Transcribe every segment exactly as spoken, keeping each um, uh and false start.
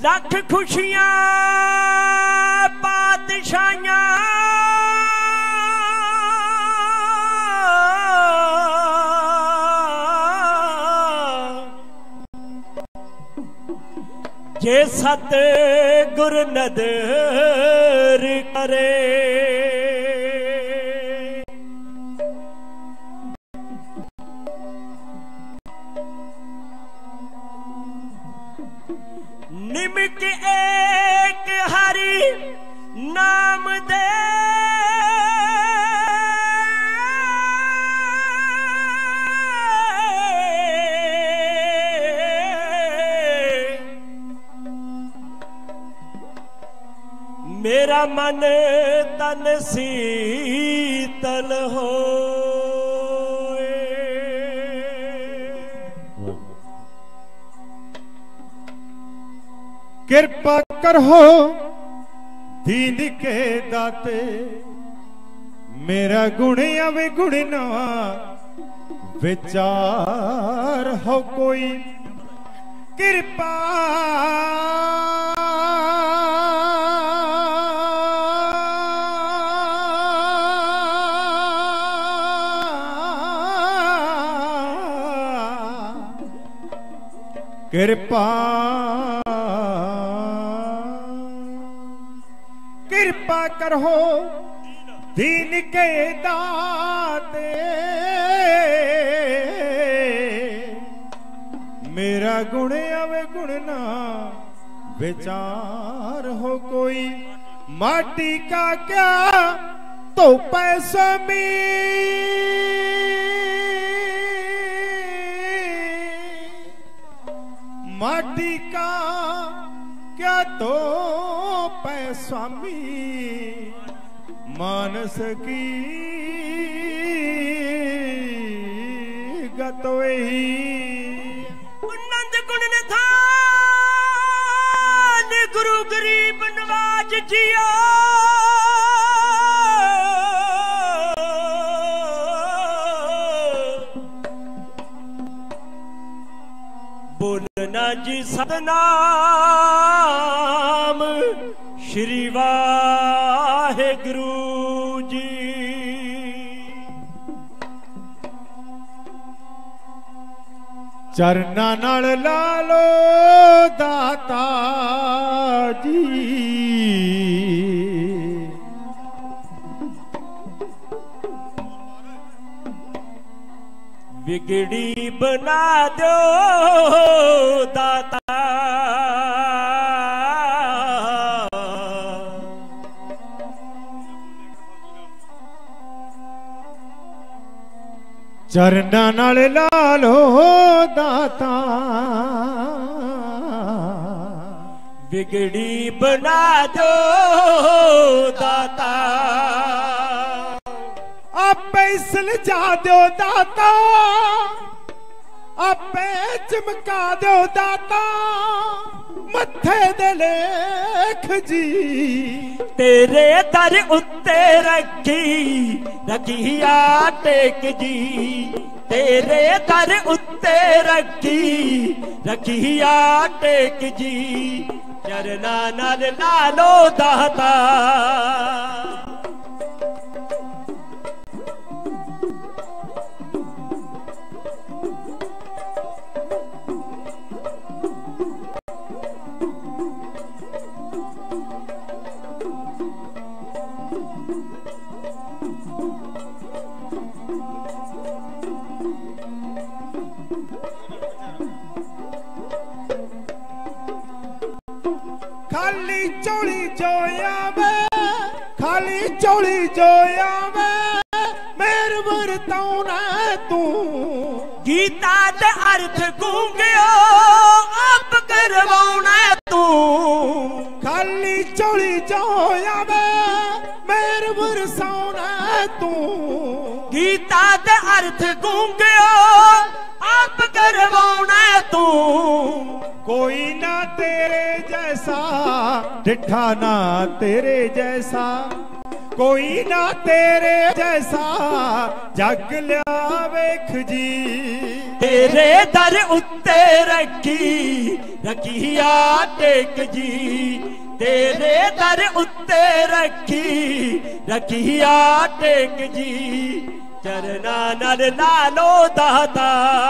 लख खुशियां पातशाहियां जे सत गुर नदर करे निमिक एक हरि नाम दे मेरा मन तन शीतल हो कृपा करो दीन के दाते मेरा गुण अवे गुण ना विचार हो कोई कृपा कृपा कृपा करो दीन के दाते मेरा गुण अवे गुण ना विचार हो कोई माटी का क्या तो पैसा में माटी का क्या तो पैसा में मानस की गतोई नंद गुण निधान गुरु गरीब नवाज जिया बोलना जी सतनाम श्री वाहेगुरु जी चरना नाल लालो दाता जी बिगड़ी बना दो दाता चरना नाल लालो दाता बिगड़ी बना दो दाता आपे सलझा दो दाता आपे चमका दो दाता मथे दे लेख जी तेरे दर उत्ते रखी रखिया टेक जी तेरे दर उत्ते रखी रखिया टेक जी चरना नाल लालो दाता खाली चोली जो आवे खाली चोली जो आवे मेर वरताऊ ना तू गीता दे अर्थ गूंगियो आप करवाउना तू खाली चोली जो आवे मेर वरसाऊ ना तू गीता दे अर्थ गूंगियो आप करवाउना तू कोई ना तेरे जैसा डिठा ना तेरे जैसा कोई ना तेरे जैसा जग लिया वेख जी। तेरे दर उत्ते रखी रखिया टेक जी। तेरे दर उत्ते रखी रखिया टेक जी। चरना नल लालो दाता।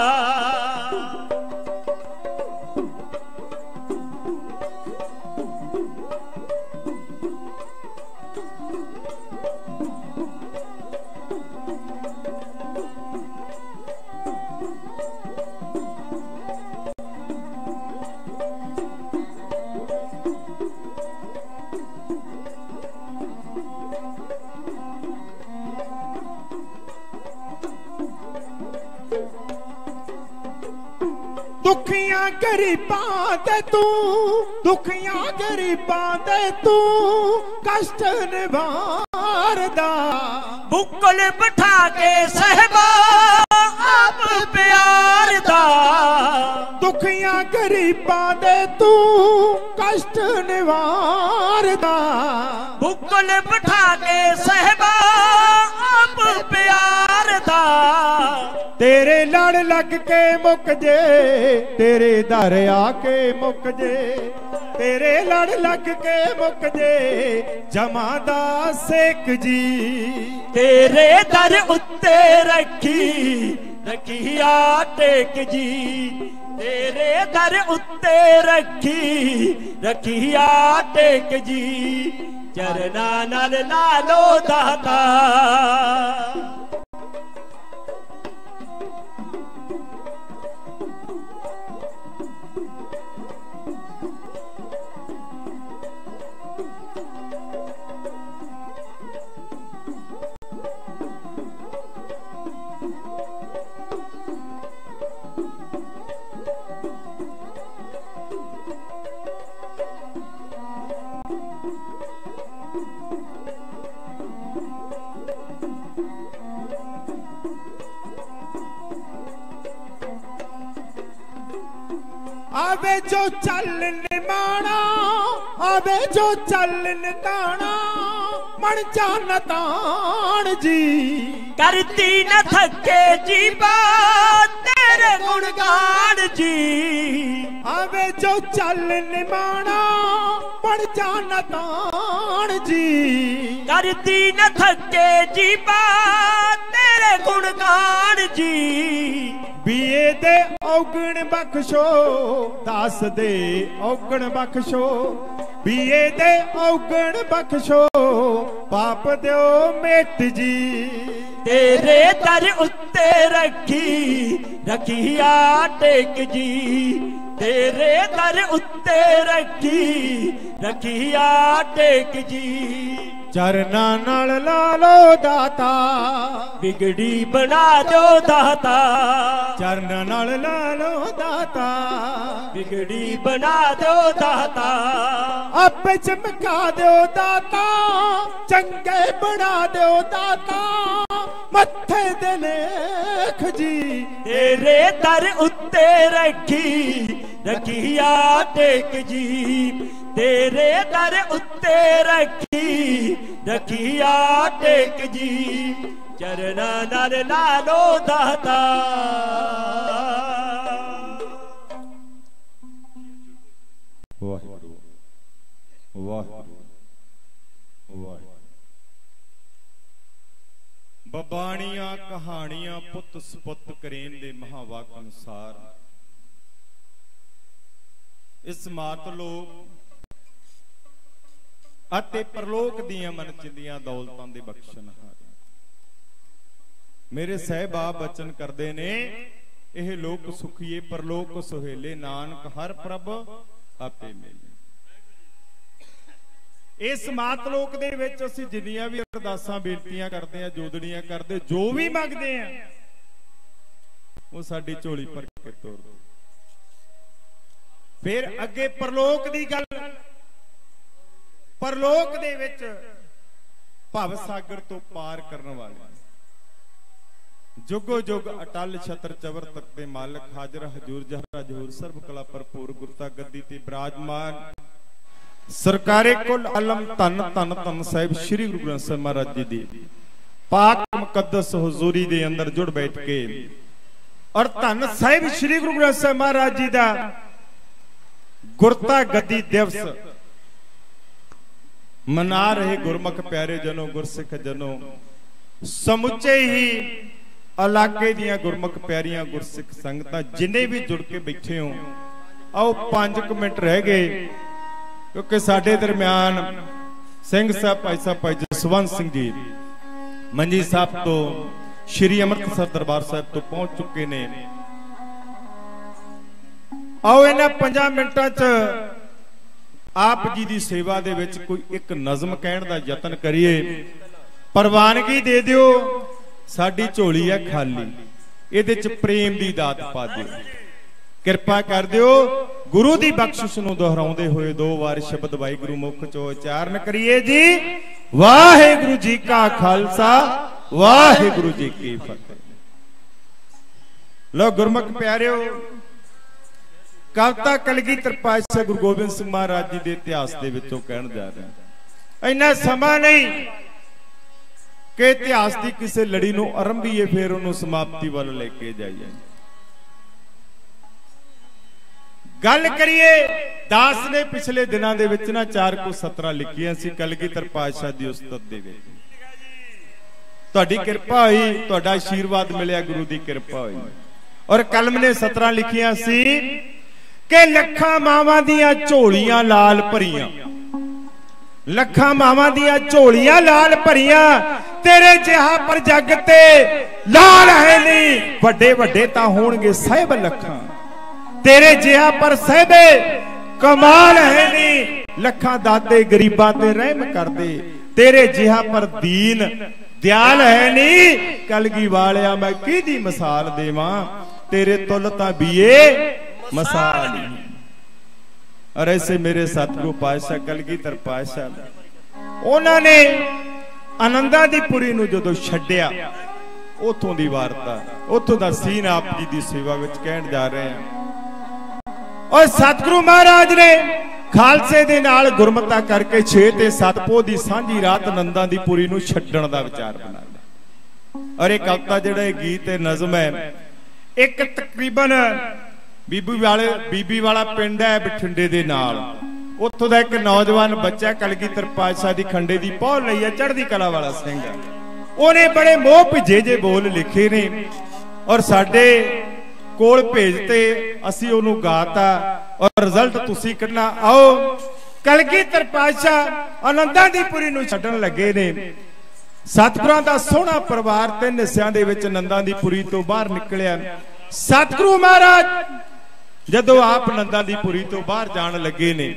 दुखियां गरीबां दे तू दुखियां गरीबां दे तू कष्ट निवारदा। बुक्कल बिठा के सहबा आप प्यार दा। दुखियां गरीबां दे तू कष्ट निवारदा। बुक्कल बिठा के सहबा आप प्यार दा। तेरे लड़ लग के मुक जे तेरे दर आके मुक जे। तेरे लड़ लग के मुक जे जमादा सेक जी। तेरे दर उत्ते रखी रखिया टेक जी। तेरे दर उत्ते रखी रखिया टेक जी। चरना नल लालो दाता। आवे जो चलन माना आवे जो चलन ताना मन जान तान जी। करती न थके जी बात तेरे गुणगान जी। आवे जो चलन माना मन जान तान जी। करती न थके जी बात तेरे गुणगान जी। बीए दे औगण बख्शो दास दे औगण बख्शो। बीए दे औगण बख्शो पाप दो मेट जी। तेरे दर उत्ते रखी रखिया टेक जी। तेरे दर उत्ते रखी रखिया टेक जी। चरना नाल लालो दाता बिगड़ी बना दो दाता। चरना नाल लालो दाता बिगड़ी बना दो दाता। आपे चमका दो दाता चंगे बना दो दाता मत्थे दे लेख जी। तेरे दर उत्ते रखी रखिया टेक जी। तेरे दर उत्ते रखी रखिया टेक जी। चरना नल लालो दाता। वाह वाह वाह। बबाणियां कहानियां पुत सपुत करेन दे महावाक अनुसार इस मात लोक ਅਤੇ ਪਰਲੋਕ ਦੀਆਂ ਮਨ ਚਿੰਦੀਆਂ ਦੌਲਤਾਂ ਦੇ ਬਖਸ਼ਣਹਾਰ ਮੇਰੇ ਸਹਿਬਾ ਬਚਨ ਕਰਦੇ ਨੇ ਇਹ ਲੋਕ ਸੁਖੀਏ ਪਰਲੋਕ ਸੁਹੇਲੇ ਨਾਨਕ ਹਰ ਪ੍ਰਭ ਆਪੇ ਮਿਲੇ। ਇਸ ਮਾਤ ਲੋਕ ਦੇ ਵਿੱਚ ਅਸੀਂ ਜਿੰਨੀਆਂ ਵੀ ਅਰਦਾਸਾਂ ਬੇਨਤੀਆਂ ਕਰਦੇ ਆ ਜੋਦੜੀਆਂ ਕਰਦੇ ਜੋ ਵੀ ਮੰਗਦੇ ਆ ਉਹ ਸਾਡੀ ਝੋਲੀ ਭਰ ਕੇ ਤੋਰ ਦੋ। ਫਿਰ ਅੱਗੇ ਪਰਲੋਕ ਦੀ ਗੱਲ परलोक दे विच भव सागर तो पार करने वाले जुगो जुग अटल छत्र चवर तक दे मालक हाजर हजूर जहरा जहूर सर्व कला भरपूर गुरता गद्दी ते विराजमान सरकारे कुल आलम धन धन धन साहिब श्री गुरु ग्रंथ साहिब महाराज जी दी पाक मुकद्दस हुजूरी दे अंदर जुड़ बैठ के और धन साहिब श्री गुरु ग्रंथ साहिब महाराज जी दा गुरता गद्दी दिवस मना रहे गुरमुख प्यारे जनो गुरसिख जनो समुचे ही इलाके दियां गुरमुख प्यारियां गुरसिख संगतां जिन्हें भी जुड़ के बैठे हो आओ पांच कु मिनट रह गए क्योंकि साडे दरम्यान सिंह साहब भाई साहब भाई जसवंत सिंह जी मंजी साहब तो श्री अमृतसर दरबार साहब तो पहुंच चुके ने। आओ इन्हां पंजा मिनटां च आप जी की सेवा दे विच कोई एक नज़म कहण दा यतन करिए। प्रवानगी दे दिओ, साडी झोली है खाली, इहदे च प्रेम दी दात पा दिओ, किरपा कर दिओ। गुरु दी बख्शिश नूं दोहराउंदे होए दो वार शब्द वाहिगुरू मुख चो उचारण करिए जी। वाहिगुरू जी का खालसा वाहिगुरू जी की फतेह। लो गुरमुख प्यारिओ, कविता कलगीधर पातशाह गुरु गोबिंद सिंह महाराज जी के इतिहास के विचों कहण जा रहा। इन्ना समा नहीं कि इतिहास की किसी लड़ी नूं आरंभीए फिर उन्होंने समाप्ति वाल लेके जाइए। गल करिए दास ने पिछले दिनों के विच ना चार को सत्रह लिखियां सी कलगीधर पातशाह दी उस्तत दे विच। तुहाडी किरपा हुई, तुहाडा आशीर्वाद मिलिया, गुरु दी किरपा हुई और कलम ने सत्रह लिखियां सी कि लखा मावां दियां झोलियां लाल भरियां, लखा मावां दियां झोलियां लाल भरियां, तेरे जिहा पर जग ते लाल है नहीं, वड्डे वड्डे तां होणगे साहिब लखां, तेरे जिहा पर साहिबे कमाल है नहीं, लखां दाते गरीबां ते रहम कर दे, तेरे जिहा पर दीन दयाल है नहीं, कलगी वालिया मैं किहदी मिसाल देवां, तेरे तुल तां बीए मसाल। और ऐसे मेरे सतगुरु पातशाह कलगीधर पातशाह उन्होंने आनंदा दी पुरी नूं जदों छड्डिया, उथों दी वारता उथों दा सीन आप जी दी सेवा विच कहण जा रहे हैं। और सतगुरु महाराज ने खालसे दे नाल गुरमता करके छे ते सत पोह दी सांझी रात आनंदा दी पुरी नूं छड्डण दा विचार बना लिया। और एक कविता जिहड़ा गीत ते नज़म है, एक तकरीबन बीबी वाले बीबी वाला पिंड है बठिंडे दे नाल, उत्थों दा एक नौजवान बच्चा कलगीधर पातशाह दी खंडे दी पौल लई है, चढ़दी कला वाला सिंह, उन्हें बड़े मोह भिजे जे बोल लिखे ने और साडे कोल भेजते, असीं ओनू गाता और रिजल्ट तुसीं कढना। आओ कलगीधर पातशाह आनंदा दी पुरी नूं छड्डण लगे ने। सतगुरां दा सोहना परिवार तिंन हिस्सिਆਂ दे विच आनंदा दी पुरी तो बाहर निकलिया। सतगुरु महाराज जदों आप आनंदा दी पुरी तो बाहर जाण लगे ने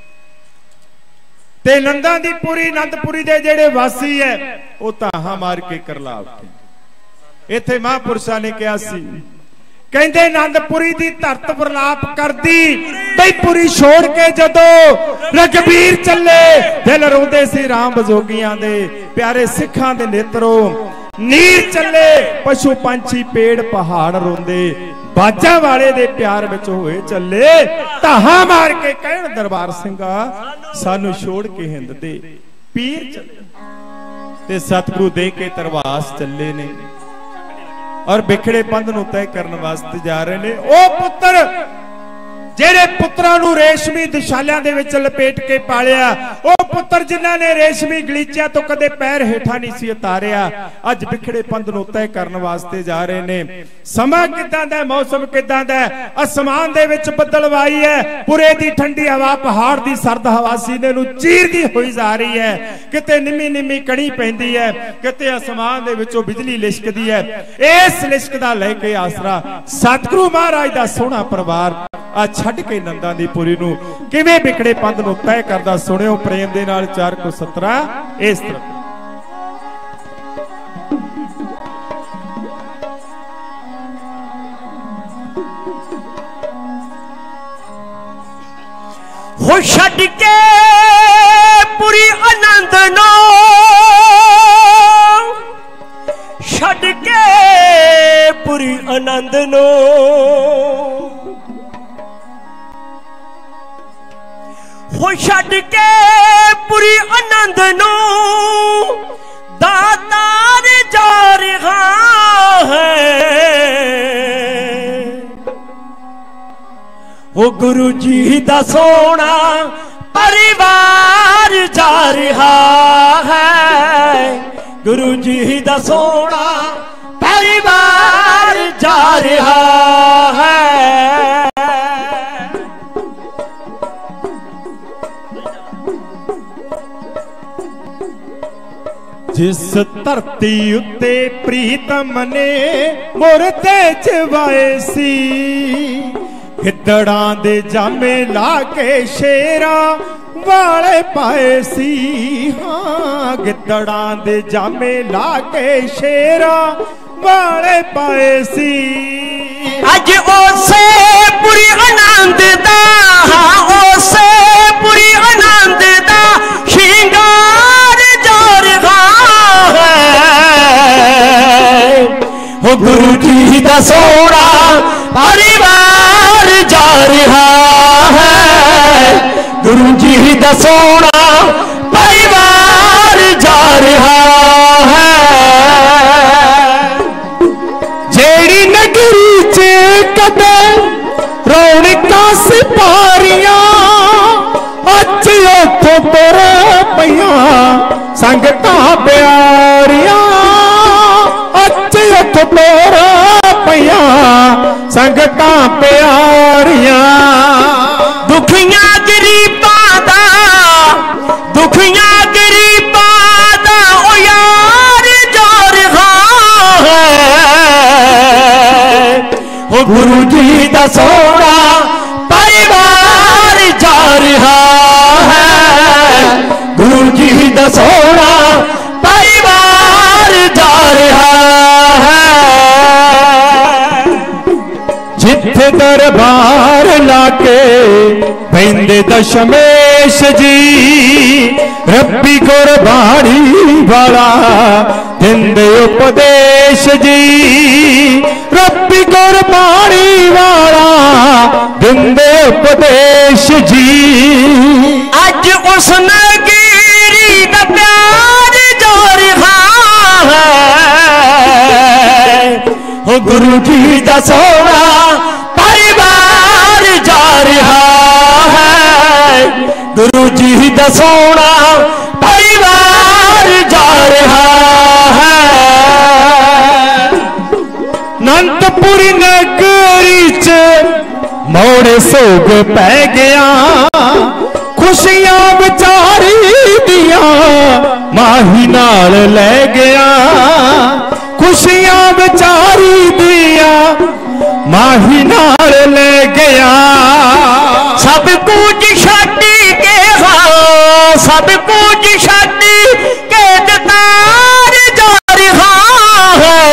ते आनंदा दी पुरी आनंदपुरी दे जेड़े वासी है वो ताहां मार के करला उठे। इत्थे महापुरुषां ने कहा सी, कहंदे आनंदपुरी दी धरत प्रलाप करदी बई पुरी छोड़ के जदों रघबीर चले, दिल रोंदे सी राम बजोगियां दे प्यारे सिखां दे नेत्रों, नीर चले पशु पंछी पेड़ पहाड़ रोंदे, बाजा वाले दे प्यार विच होए चले, ताहां मार के कहण दरबार सिंघा सानू छोड़ के हिंद दे पीर चले। ते सतगुरु दे के तरवास चले ने और बिखड़े पंध नूं तय करने वास्ते जा रहे ने। ओ पुत्र जेड़े पुत्रां नूं रेशमी दुशालियां दे विच लपेट के पालिया, ओ पुत्र जिन्हां ने रेशमी गलीचिया तो कदे पैर हेठा नहीं सी उतारिया, अज बिखड़े पंध नूं तय करने वास्ते जा रहे ने। समा किदां दा, मौसम किदां दा, आसमान दे विच बदलवाई है, पुरे दी ठंडी हवा पहाड़ दी सर्द हवा सीने नूं चीरदी होई जा रही है, किते निमी निमी कणी पैंदी है, किते आसमान दे विचों बिजली लिशकदी है। इस लिशक दा लेके आसरा सतगुरु महाराज दा सोहना परिवार आ छड्ड के आनंदा दी पुरी नूं किवें बिखड़े पंध नूं तय करदा सुणियो प्रेम दे नाल चार को सत्रह इस तरह। हो छड्ड के पुरी आनंद नो, छड्ड के पुरी आनंद नो, हो छड़ के पुरी आनंद नू दातार जा रहा है। वो गुरु जी दा सोना परिवार जा रहा है। गुरु जी दा सोना परिवार जा रहा है। जिस धरती उत्ते प्रीतम ने मुरते चवाए सी, गिद्दड़ां दे जामे ला के शेरा वाले पाए सी। हाँ गिद्दड़ां दे जामे ला के शेरा वाले पाए सी। अज ओसे पूरी आनंद दा, हाँ ओसे पूरी आनंद दा शिंगार जा रहा है। वो गुरु जी दा सोना परिवार जा रहा है। गुरु जी दा सोना परिवार जा रहा है। जेड़ी नगरी च कदे रौनकां सिपारियां, अज उथों तुर पईयां संगतां प्यारियां। अज उथों तुर पईयां संगतां प्यारियां। दुखियां गरीबां दा, दुखियां गरीबां दा ओ यार जा रहा है। वो गुरु जी दा सोना परिवार जा रहा है। गुरु जी दा सोना परिवार जा रहा है। जिथे दरबार लाके पैंदे दशमेश जी, रब्बी गुरबाणी वाला दिंदे उपदेश जी। रब्बी गुरबाणी वाला दिंदे उपदेश जी। अज उस नगीरी दा प्यार जा रहा है। ओ गुरु जी दा सोना परिवार जा रहा है। गुरु जी दा सोना परिवार जा रहा है। अनंतपुरी नगरी च मोड़े सोग पै गया, खुशियां विचारी दिया माही नाल ले गया। खुशियां विचारी दिया माही नाल ले गया। सब कुछ छड्डी के, हाँ सब कुछ छड्डी के दतार जा रहा है।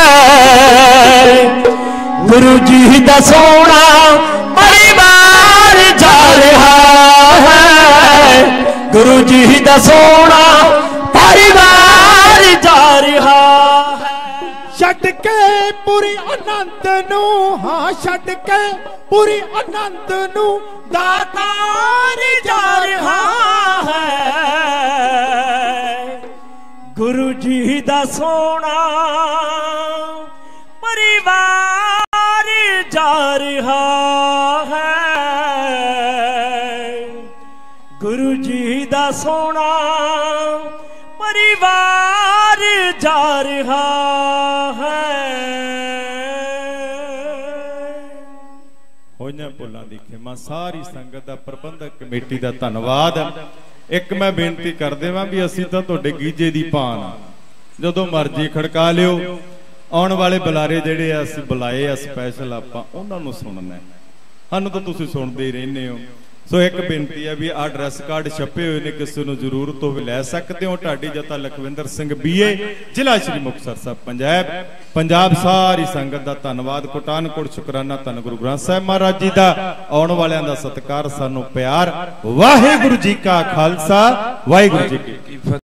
गुरु जी दा सोना परिवार जा रहा है। गुरु जी दा सोना परिवार जा रहा है। छड्ड के पूरी आनंद नू, हाँ छड्ड के पूरी आनंद नू दातार जा रहा है। गुरु जी दा सोना परिवार जा रहा है। गुरु जी दा सोना परिवार जा रहा है। होइयां भुलां दी खिमा सारी संगत दा, प्रबंधक कमेटी दा धन्नवाद। एक मैं बेनती कर देवां भी असीं तां तुहाडे गीजे दी पान जदों मर्जी खड़का लिओ। आउण वाले बुलारे जिहड़े आ असीं बुलाए आ स्पैशल, आपां उहनां नूं सुणना है। सानूं तां तुसीं सुणदे ही रहिंदे हो। सो एक बेनती है भी आ ड्रैस कार्ड छपे हुए ने, किसी को जरूरत हो लै सकते हो। ढाडी जता लखविंदर सिंह बीए, जिला श्री मुक्तसर साहब पंजाब। पंजाब सारी संगत का धन्नवाद, कोटानकोट शुकराना धन गुरु ग्रंथ साहिब महाराज जी का। आउण वालियां दा सत्कार, सानू प्यार। वाहिगुरू जी का खालसा, वाहिगुरू जी की